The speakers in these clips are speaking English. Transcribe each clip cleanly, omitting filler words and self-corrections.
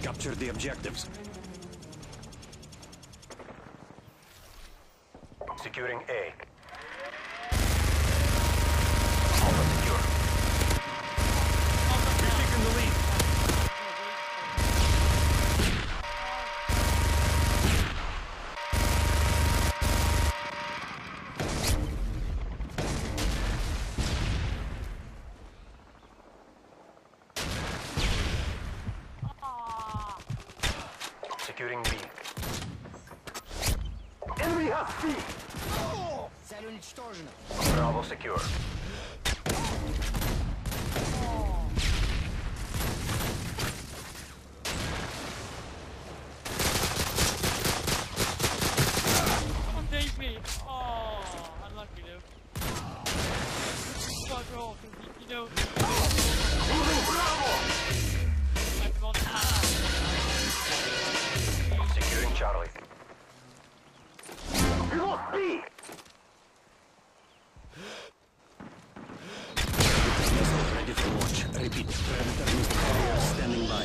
Capture the objectives. Securing A. Alpha secure. You're taking the lead. Securing B. Enemy has C. Цель уничтожена. Bravo secure. Someone take me! Oh, unlucky though. Fuck off, you know. Securing Charlie. We lost B. Missile ready for launch. Repeat. Predator missile carrier standing by.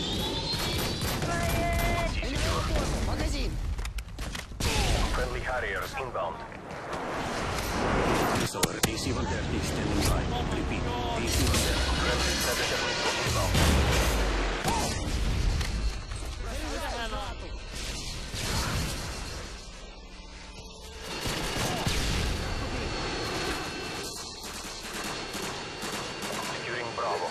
C secure. Магазин. Friendly Harriers inbound. Missile AC-130 standing by. Repeat. AC-130. Friendly Predator missile inbound. Securing Bravo.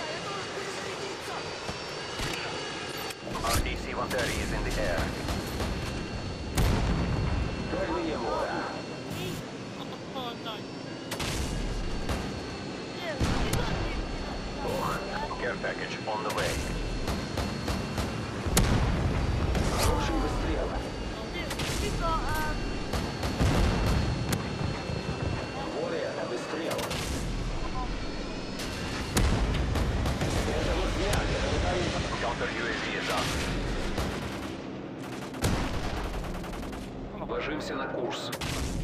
Our DC-130 is in the air. Oh, nice. Care package on the way. Counter UAV is up. Ложимся на курс.